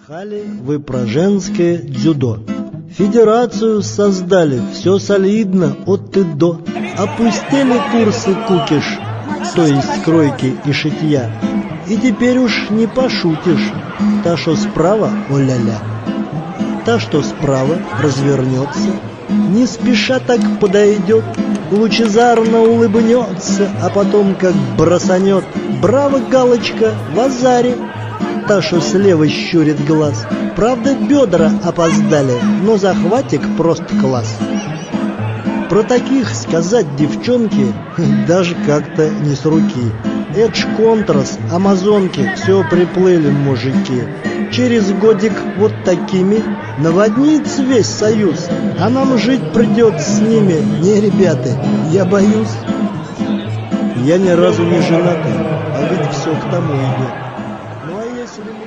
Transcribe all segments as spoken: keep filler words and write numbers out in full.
Слыхали вы про женское дзюдо? Федерацию создали, все солидно от и до. Опустили курсы кукиш, то есть кройки и шитья. И теперь уж не пошутишь. Та, что справа, о-ля-ля. Та, что справа, развернется, не спеша так подойдет, лучезарно улыбнется, а потом как бросанет. Браво, галочка, в азаре. Та, что слева щурит глаз. Правда, бедра опоздали, но захватик просто класс. Про таких сказать, девчонки, даже как-то не с руки. Это ж контрас, амазонки, все приплыли мужики. Через годик вот такими наводнится весь союз, а нам жить придется с ними. Не, ребята, я боюсь. Я ни разу не женатый, а ведь все к тому идет. Ну а если мне...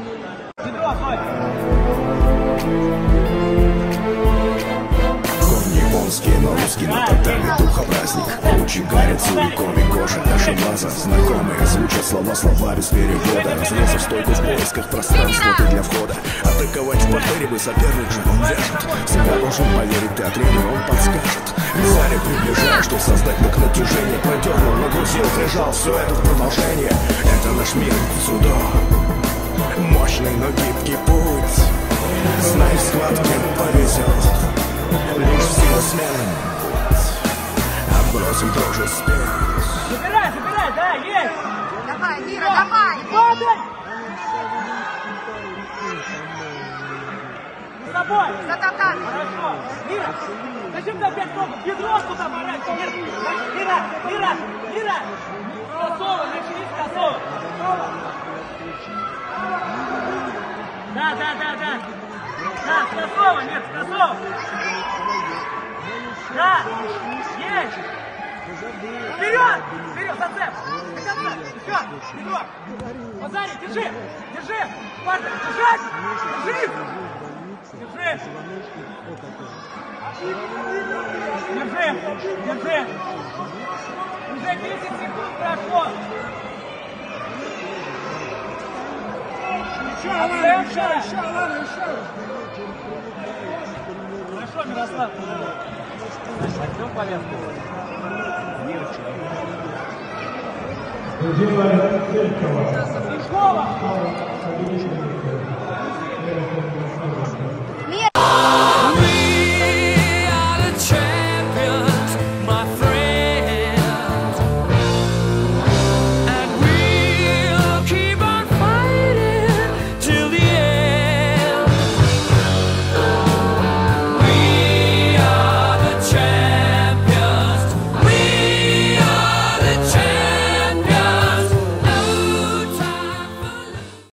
Но русский на татами духа праздник. Лучи гарят целиком и кожа наша база. Знакомые звучат слова, слова без перевода. Разрезав стойку в поисках пространства ты для входа. Атаковать в портере бы соперник же, он вяжет. Всегда должен поверить, ты тренер, он подскажет. Заре приближаешь, что создать мог натяжение. Продернул, нагрузил, прижал все это в продолжение. Это наш мир, судо. Мощный, но гибкий путь. Знай, в схватке повезет. Лишь сила смены. Отбросим тоже спесь. Забирай, забирай, да, есть! Давай, Мира, давай! Падай! За тобой! За татами! Хорошо! Мира! Зачем ты опять ногу? Бедро туда морать! Нет! Мира! Мира! Мира! Косово! Начались косово! Да, да, да, да! Да, с косово! Нет, с косово! Да! Есть! Вперед! Вперед! Зацеп! До конца! Еще! Бедро! Базари, держи! Держи! Парня, держать! Держи! Держи! Держи! Держи! Уже десять секунд прошло! Еще, Алана, еще, еще, Алана, еще! Хорошо, Мирослав! Пойдем повестку. Мирочка.